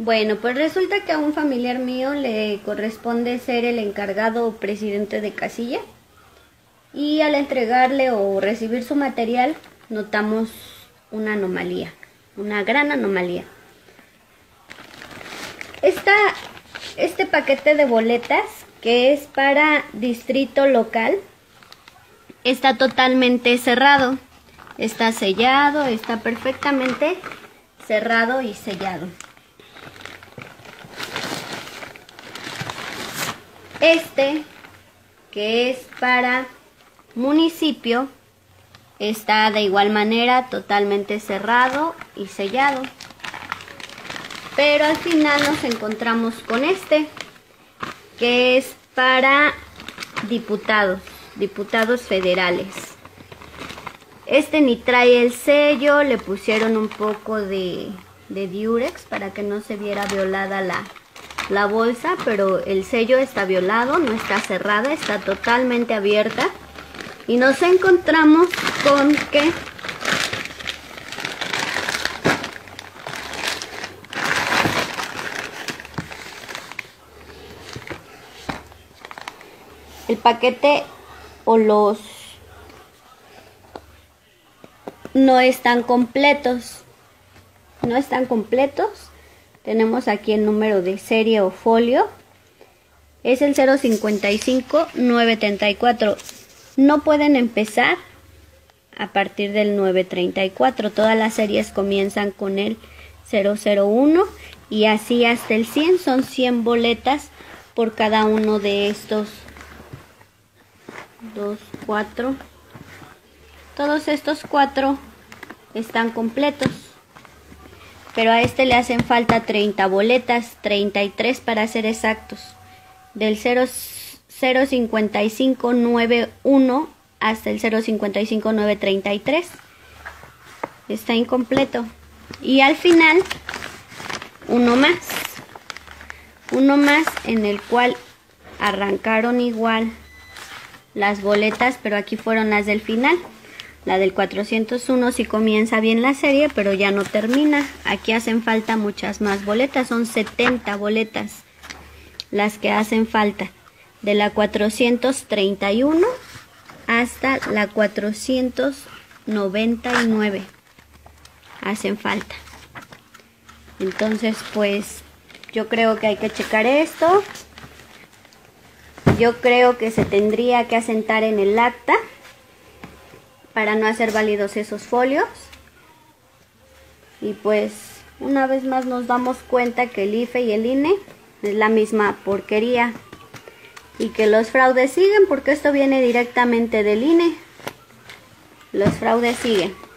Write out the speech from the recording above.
Bueno, pues resulta que a un familiar mío le corresponde ser el encargado o presidente de casilla, y al entregarle o recibir su material notamos una anomalía, una gran anomalía. Este paquete de boletas, que es para distrito local, está totalmente cerrado, está sellado, está perfectamente cerrado y sellado. Que es para municipio, está de igual manera totalmente cerrado y sellado. Pero al final nos encontramos con que es para diputados federales. Ni trae el sello, le pusieron un poco de diurex para que no se viera violada la bolsa, pero el sello está violado, no está cerrada, está totalmente abierta. Y nos encontramos con que el paquete o no están completos. Tenemos aquí el número de serie o folio. Es el 055-934. No pueden empezar a partir del 934. Todas las series comienzan con el 001 y así hasta el 100. Son 100 boletas por cada uno de estos 2, 4. Todos estos 4 están completos, pero a le hacen falta 30 boletas, 33 para ser exactos, del 05591 hasta el 055-933. Está incompleto. Y al final uno más en el cual arrancaron igual las boletas, pero aquí fueron las del final. La del 401 sí comienza bien la serie, pero ya no termina. Aquí hacen falta muchas más boletas, son 70 boletas las que hacen falta, de la 431 hasta la 499 hacen falta. Entonces, pues yo creo que hay que checar esto. Yo creo que se tendría que asentar en el acta para no hacer válidos esos folios. Y pues una vez más nos damos cuenta que el IFE y el INE es la misma porquería y que los fraudes siguen, porque esto viene directamente del INE. Los fraudes siguen.